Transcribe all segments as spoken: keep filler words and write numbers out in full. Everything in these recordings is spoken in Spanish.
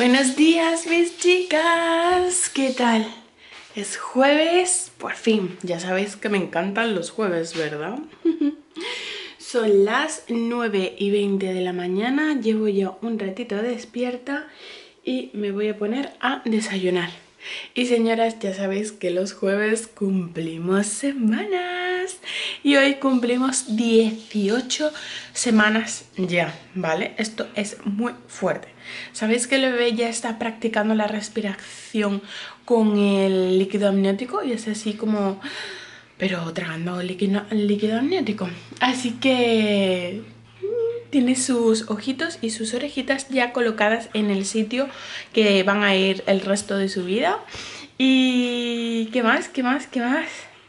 Buenos días, mis chicas, ¿qué tal? Es jueves, por fin. Ya sabéis que me encantan los jueves, ¿verdad? Son las nueve y veinte de la mañana, llevo ya un ratito despierta y me voy a poner a desayunar. Y señoras, ya sabéis que los jueves cumplimos semanas y hoy cumplimos dieciocho semanas ya, ¿vale? Esto es muy fuerte. ¿Sabéis que el bebé ya está practicando la respiración con el líquido amniótico? Y es así como... pero tragando líquido, líquido amniótico. Así que... tiene sus ojitos y sus orejitas ya colocadas en el sitio que van a ir el resto de su vida. Y... ¿qué más? ¿Qué más? ¿Qué más?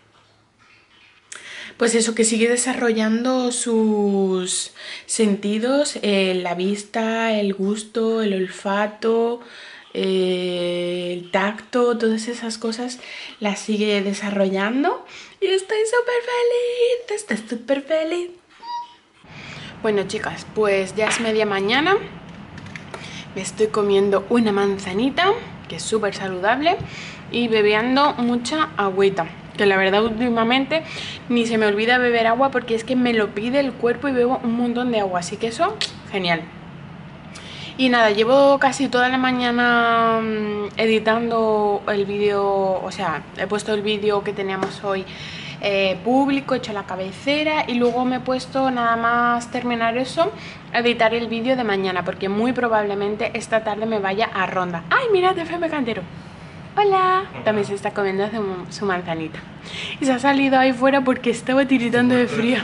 Pues eso, que sigue desarrollando sus sentidos, eh, la vista, el gusto, el olfato, eh, el tacto, todas esas cosas las sigue desarrollando. Y estoy súper feliz, estoy súper feliz. Bueno, chicas, pues ya es media mañana. Me estoy comiendo una manzanita, que es súper saludable, y bebiendo mucha agüita. Que la verdad últimamente ni se me olvida beber agua porque es que me lo pide el cuerpo y bebo un montón de agua. Así que eso, genial. Y nada, llevo casi toda la mañana editando el vídeo, o sea, he puesto el vídeo que teníamos hoy eh, público, he hecho la cabecera y luego me he puesto nada más terminar eso, editar el vídeo de mañana, porque muy probablemente esta tarde me vaya a Ronda. ¡Ay, mirad, F M Cantero! ¡Hola! También se está comiendo su, su manzanita. Y se ha salido ahí fuera porque estaba tiritando de frío.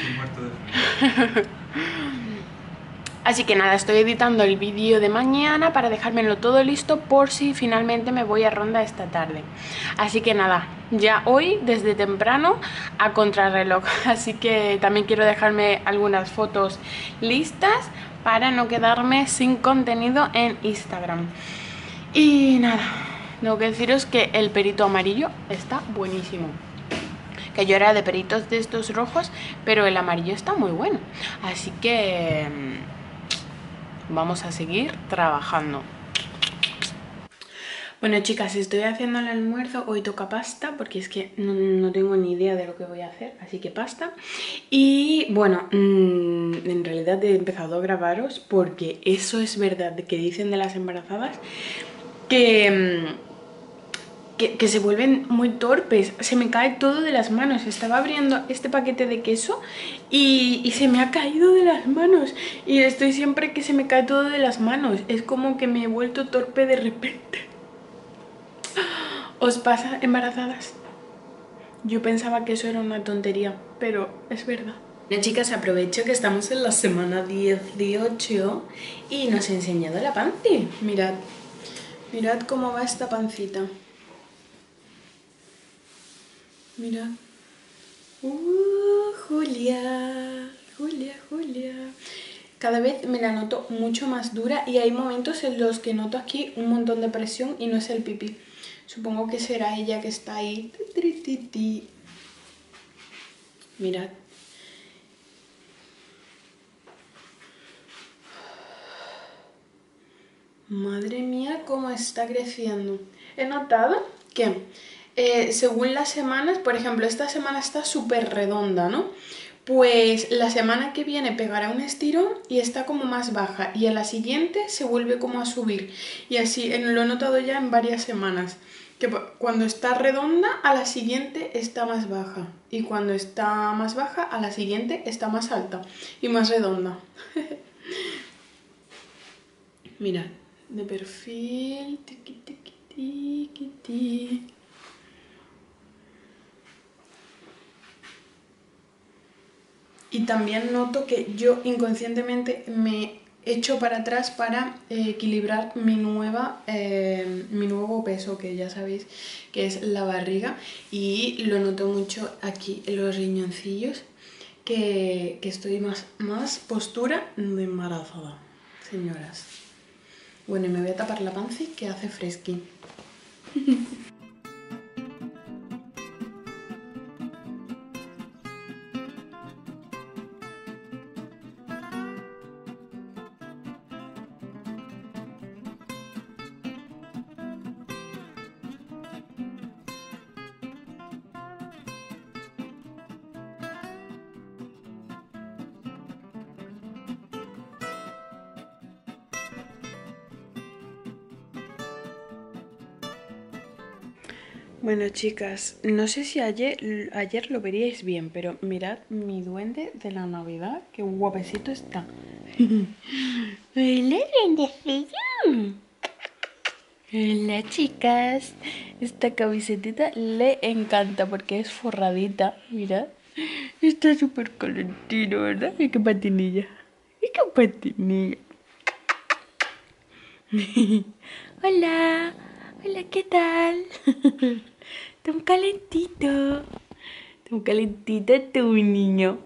Así que nada, estoy editando el vídeo de mañana para dejármelo todo listo por si finalmente me voy a Ronda esta tarde. Así que nada, ya hoy desde temprano a contrarreloj. Así que también quiero dejarme algunas fotos listas para no quedarme sin contenido en Instagram. Y nada, tengo que deciros que el perito amarillo está buenísimo. Que yo era de peritos de estos rojos, pero el amarillo está muy bueno. Así que... vamos a seguir trabajando. Bueno, chicas, estoy haciendo el almuerzo. Hoy toca pasta porque es que no, no tengo ni idea de lo que voy a hacer, así que pasta. Y bueno, mmm, en realidad he empezado a grabaros porque eso es verdad que dicen de las embarazadas que... Mmm, Que, que se vuelven muy torpes, se me cae todo de las manos. Estaba abriendo este paquete de queso y, y se me ha caído de las manos. Y estoy siempre que se me cae todo de las manos. Es como que me he vuelto torpe de repente. ¿Os pasa, embarazadas? Yo pensaba que eso era una tontería, pero es verdad. Bueno, chicas, aprovecho que estamos en la semana dieciocho y nos he enseñado la panty. Mirad, mirad cómo va esta pancita. Mira. Uh, Julia, Julia, Julia. Cada vez me la noto mucho más dura y hay momentos en los que noto aquí un montón de presión y no es el pipí. Supongo que será ella que está ahí. Mirad. Madre mía, cómo está creciendo. He notado que... Eh, según las semanas, por ejemplo, esta semana está súper redonda, ¿no? Pues la semana que viene pegará un estirón y está como más baja. Y a la siguiente se vuelve como a subir. Y así, lo he notado ya en varias semanas. Que cuando está redonda, a la siguiente está más baja. Y cuando está más baja, a la siguiente está más alta. Y más redonda. Mirad, de perfil... Tiqui, tiqui, tiqui, tiqui. Y también noto que yo inconscientemente me echo para atrás para eh, equilibrar mi, nueva, eh, mi nuevo peso, que ya sabéis que es la barriga. Y lo noto mucho aquí en los riñoncillos, que, que estoy más, más postura de embarazada, señoras. Bueno, y me voy a tapar la panza que hace fresqui. Bueno, chicas, no sé si ayer, ayer lo veríais bien, pero mirad mi duende de la Navidad, qué guapecito está. Hola, duendecillo. Hola, chicas. Esta camisetita le encanta porque es forradita, mirad. Está súper calentino, ¿verdad? Y qué patinilla. Y qué patinilla. Hola. Hola, ¿qué tal? Está un calentito. Está un calentito tu niño.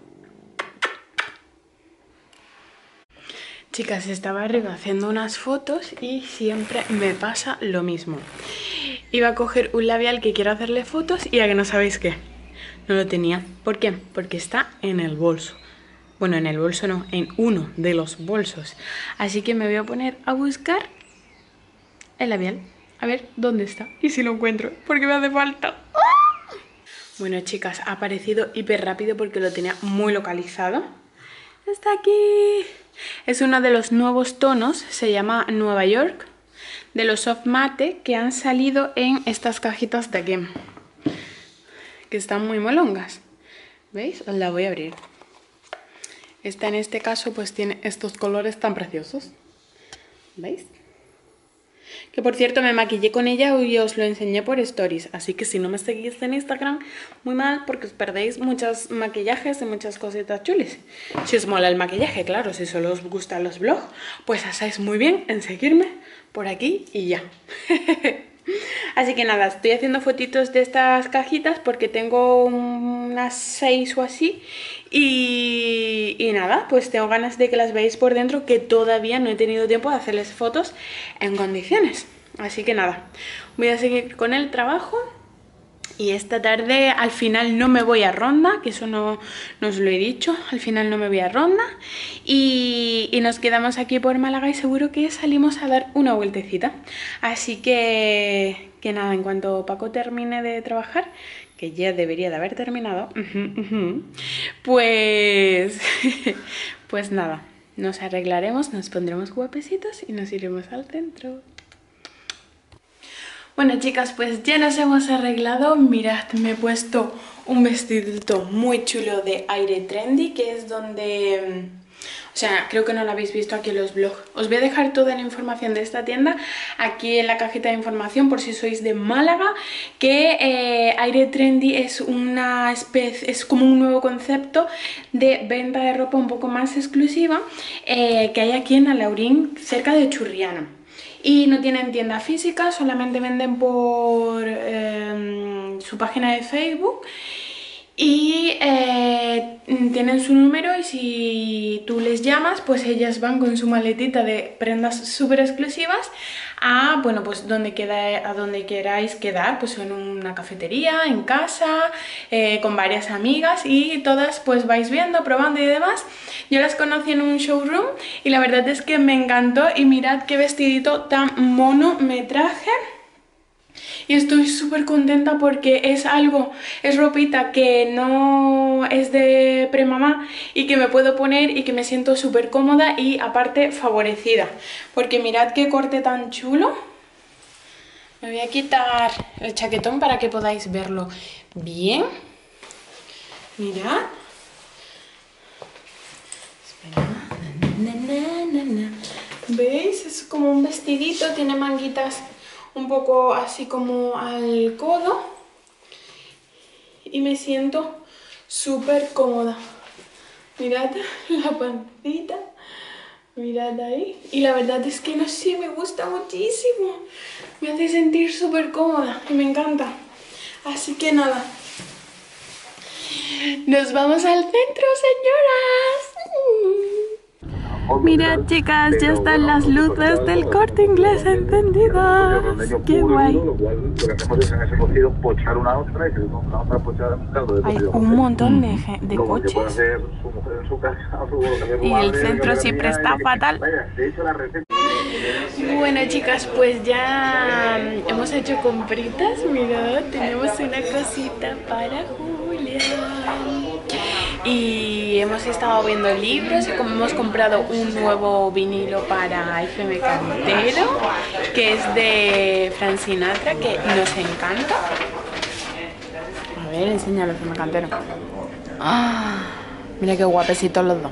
Chicas, estaba arriba haciendo unas fotos y siempre me pasa lo mismo. Iba a coger un labial que quiero hacerle fotos y a que no sabéis qué. No lo tenía. ¿Por qué? Porque está en el bolso. Bueno, en el bolso no, en uno de los bolsos. Así que me voy a poner a buscar el labial. A ver dónde está y si lo encuentro, porque me hace falta. ¡Ah! Bueno, chicas, ha aparecido hiper rápido porque lo tenía muy localizado. Está aquí. Es uno de los nuevos tonos, se llama Nueva York, de los soft mate que han salido en estas cajitas de aquí, que están muy molongas. ¿Veis? Os la voy a abrir. Esta en este caso pues tiene estos colores tan preciosos. ¿Veis? Que por cierto me maquillé con ella y os lo enseñé por stories. Así que si no me seguís en Instagram, muy mal, porque os perdéis muchos maquillajes y muchas cositas chulis. Si os mola el maquillaje, claro, si solo os gustan los vlogs, pues hacéis muy bien en seguirme por aquí y ya. Así que nada, estoy haciendo fotitos de estas cajitas porque tengo unas seis o así. Y, y nada, pues tengo ganas de que las veáis por dentro, que todavía no he tenido tiempo de hacerles fotos en condiciones. Así que nada, voy a seguir con el trabajo. Y esta tarde al final no me voy a Ronda, que eso no, no os lo he dicho, al final no me voy a Ronda. Y, y nos quedamos aquí por Málaga y seguro que salimos a dar una vueltecita. Así que, que nada, en cuanto Paco termine de trabajar, que ya debería de haber terminado, pues, pues nada, nos arreglaremos, nos pondremos guapecitos y nos iremos al centro. Bueno, chicas, pues ya nos hemos arreglado. Mirad, me he puesto un vestidito muy chulo de Aire Trendy, que es donde... O sea, creo que no lo habéis visto aquí en los vlogs. Os voy a dejar toda la información de esta tienda aquí en la cajita de información por si sois de Málaga, que eh, Aire Trendy es una especie, es como un nuevo concepto de venta de ropa un poco más exclusiva eh, que hay aquí en Alaurín, cerca de Churriana. Y no tienen tienda física, solamente venden por eh, su página de Facebook. Y eh, tienen su número y si tú les llamas, pues ellas van con su maletita de prendas súper exclusivas a, bueno, pues donde, queda, a donde queráis quedar, pues en una cafetería, en casa, eh, con varias amigas y todas pues vais viendo, probando y demás. Yo las conocí en un showroom y la verdad es que me encantó y mirad qué vestidito tan mono me traje. Y estoy súper contenta porque es algo, es ropita que no es de premamá y que me puedo poner y que me siento súper cómoda y aparte favorecida. Porque mirad qué corte tan chulo. Me voy a quitar el chaquetón para que podáis verlo bien. Mirad. Espera. Na, na, na, na. ¿Veis? Es como un vestidito, tiene manguitas un poco así como al codo y me siento súper cómoda. Mirad la pancita, mirad ahí, y la verdad es que no sé, me gusta muchísimo, me hace sentir súper cómoda y me encanta. Así que nada, nos vamos al centro, señoras. Mirad, chicas, ya están las luces del Corte Inglés encendidas. ¡Qué guay! Hay un montón de, de coches. Y el centro siempre está fatal. Bueno, chicas, pues ya hemos hecho compritas. Mirad, tenemos una cosita para Julia. Y hemos estado viendo libros y como hemos comprado un nuevo vinilo para F M Cantero, que es de Frank Sinatra, que nos encanta. ver, enséñalo, que me cantero. ¡Ah! Mira qué guapecitos los dos.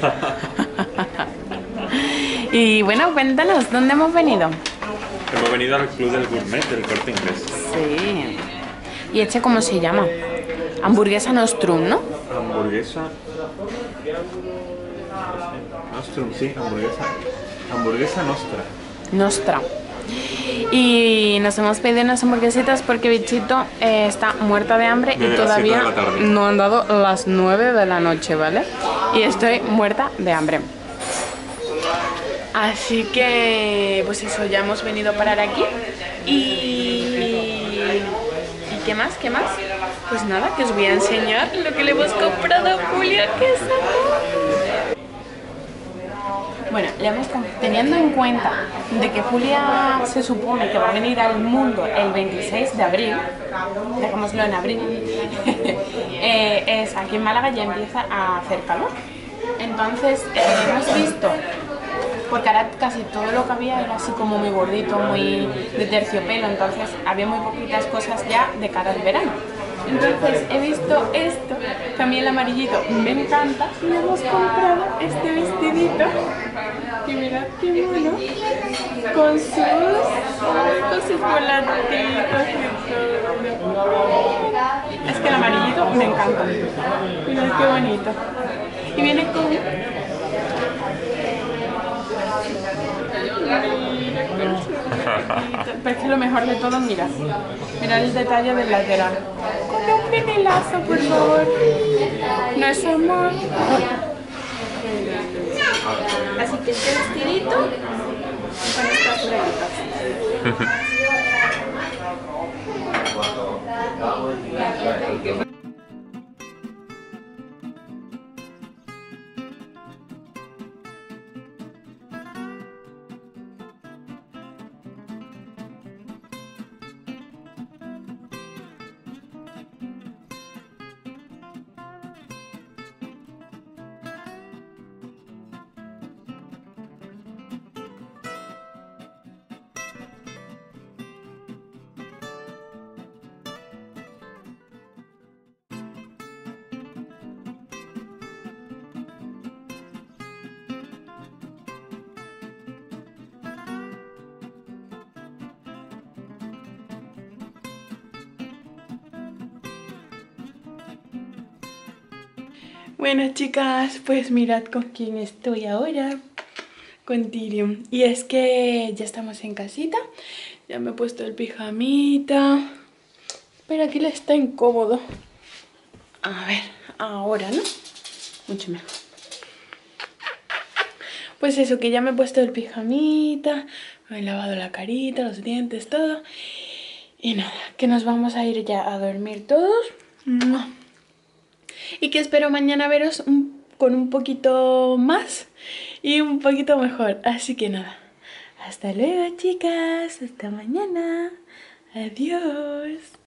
Y bueno, cuéntanos, ¿dónde hemos venido? Hemos venido al Club del Gourmet del Corte Inglés. Sí. ¿Y este cómo se llama? Hamburguesa Nostrum, ¿no? Hamburguesa... Nostrum, sí, hamburguesa. Hamburguesa Nostra. Nostra. Y nos hemos pedido unas hamburguesitas porque Bichito eh, está muerta de hambre Desde y las siete todavía de la tarde. no han dado las nueve de la noche, ¿vale? Y estoy muerta de hambre. Así que, pues eso, ya hemos venido a parar aquí. Y... ¿Y qué más? ¿Qué más? Pues nada, que os voy a enseñar lo que le hemos comprado a Julia, que es amor. Bueno, le hemos, teniendo en cuenta de que Julia se supone que va a venir al mundo el veintiséis de abril, dejémoslo en abril, eh, es aquí en Málaga ya empieza a hacer calor. Entonces eh, hemos visto, porque ahora casi todo lo que había era así como muy gordito, muy de terciopelo, entonces había muy poquitas cosas ya de cara al verano. Entonces he visto esto, que a mí el amarillito me encanta, y le hemos comprado este vestidito, y mirad qué mono, con sus, con sus volantitos y todo. Es que el amarillito me encanta, mirad qué bonito. Y viene con... Pero es que lo mejor de todo, mira, mira el detalle del lateral. Con un pinelazo, por favor. No es amor. Así que este vestidito con estas orejitas. Bueno, chicas, pues mirad con quién estoy ahora. Con Tyrion. Y es que ya estamos en casita. Ya me he puesto el pijamita. Pero aquí le está incómodo. A ver, ahora, ¿no? Mucho mejor. Pues eso, que ya me he puesto el pijamita. Me he lavado la carita, los dientes, todo. Y nada, que nos vamos a ir ya a dormir todos. Y que espero mañana veros un, con un poquito más y un poquito mejor. Así que nada, hasta luego, chicas, hasta mañana. Adiós.